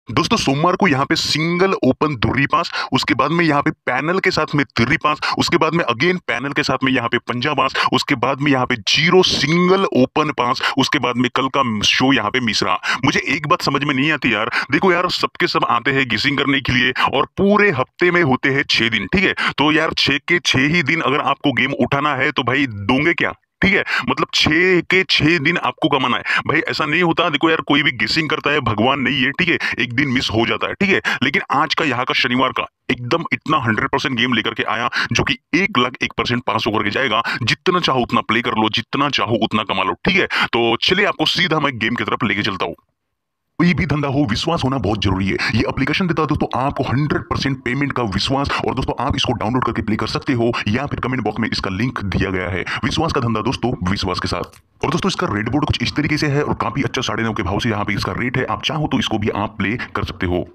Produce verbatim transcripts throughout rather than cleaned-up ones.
दोस्तों सोमवार को यहाँ पे सिंगल ओपन दुर्री पास, उसके बाद में यहाँ पे पैनल के साथ में तिर्री पास, उसके बाद में अगेन पैनल के साथ में यहाँ पे पंजा पास, उसके बाद में यहाँ पे जीरो सिंगल ओपन पास, उसके बाद में कल का शो यहाँ पे मिश्रा। मुझे एक बात समझ में नहीं आती यार, देखो यार सबके सब आते हैं गिसिंग करने के लिए और पूरे हफ्ते में होते हैं छह दिन, ठीक है। तो यार छह के छह ही दिन अगर आपको गेम उठाना है तो भाई दोगे क्या, ठीक है। मतलब छह के छह दिन आपको कमाना है भाई, ऐसा नहीं होता। देखो यार कोई भी गेसिंग करता है भगवान नहीं है, ठीक है, एक दिन मिस हो जाता है, ठीक है। लेकिन आज का यहाँ का शनिवार का एकदम इतना हंड्रेड परसेंट गेम लेकर के आया जो कि एक लाख एक परसेंट पास होकर के जाएगा। जितना चाहो उतना प्ले कर लो, जितना चाहो उतना कमा लो, ठीक है। तो चलिए आपको सीधा मैं गेम की तरफ लेके चलता हूँ। कोई भी धंधा हो विश्वास होना बहुत जरूरी है। ये एप्लीकेशन देता है दोस्तों आपको हंड्रेड परसेंट पेमेंट का विश्वास, और दोस्तों आप इसको डाउनलोड करके प्ले कर सकते हो या फिर कमेंट बॉक्स में इसका लिंक दिया गया है। विश्वास का धंधा दोस्तों विश्वास के साथ। और दोस्तों इसका रेट बोर्ड कुछ इस तरीके से है और काफी अच्छा साढ़े नौ के भाव से यहाँ पे इसका रेट है। आप चाहो तो इसको भी आप प्ले कर सकते हो।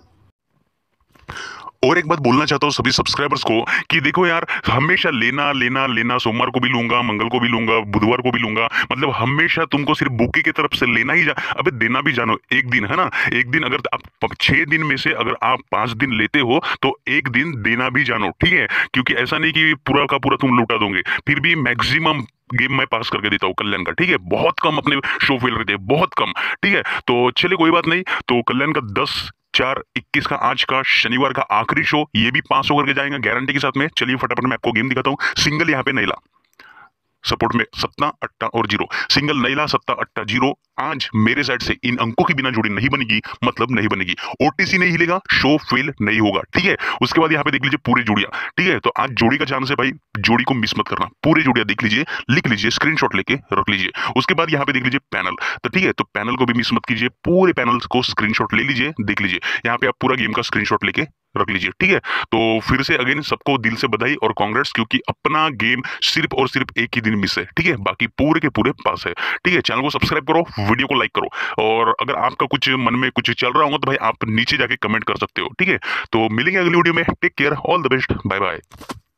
और एक बात बोलना चाहता हूँ सभी सब्सक्राइबर्स को कि देखो यार हमेशा लेना लेना लेना, सोमवार को भी लूंगा, मंगल को भी लूंगा, बुधवार को भी लूंगा, मतलब हमेशा तुमको सिर्फ बुके की तरफ से लेना ही जा, अबे देना भी जानो एक दिन, है ना। एक दिन अगर आप छह दिन में से अगर आप पांच दिन लेते हो तो एक दिन देना भी जानो, ठीक है। क्योंकि ऐसा नहीं कि पूरा का पूरा तुम लुटा दोगे, फिर भी मैक्सिमम गेम मैं पास करके देता हूँ कल्याण का, ठीक है। बहुत कम अपने शो फेल रहते हैं, बहुत कम, ठीक है। तो चलिए कोई बात नहीं। तो कल्याण का दस चार इक्कीस का आज का शनिवार का आखिरी शो, ये भी पास होकर के जाएगा गारंटी के साथ में। चलिए फटाफट मैं आपको गेम दिखाता हूँ। सिंगल यहाँ पे नैला सपोर्ट में सत्ता अट्टा और जीरो, सिंगल नैला सत्ता अट्टा जीरो। आज मेरे साइड से इन अंकों की बिना जोड़ी नहीं बनेगी, मतलब नहीं बनेगी। ओटीसी नहीं हिलेगा, शो फेल नहीं होगा, ठीक है। उसके बाद यहाँ पे देख लीजिए पूरी जोड़ियां, ठीक है। तो आज जोड़ी का चांस है भाई, जोड़ी को मिस मत करना। पूरी जोड़ियां देख लीजिए, लिख लीजिए, स्क्रीनशॉट लेके रख लीजिए। उसके बाद यहाँ पे देख लीजिए पैनल, तो ठीक है, तो पैनल को भी मिस मत कीजिए। पूरे पैनल को स्क्रीनशॉट ले लीजिए, देख लीजिए। यहाँ पे आप पूरा गेम का स्क्रीनशॉट लेके रख लीजिए, ठीक है। तो फिर से अगेन सबको दिल से बधाई और कांग्रेट्स, क्योंकि अपना गेम सिर्फ और सिर्फ एक ही दिन मिस है, ठीक है। बाकी पूरे के पूरे पास है, ठीक है। चैनल को सब्सक्राइब करो, वीडियो को लाइक करो, और अगर आपका कुछ मन में कुछ चल रहा होगा तो भाई आप नीचे जाके कमेंट कर सकते हो, ठीक है। तो मिलेंगे अगली वीडियो में। Take care, all the best, bye bye.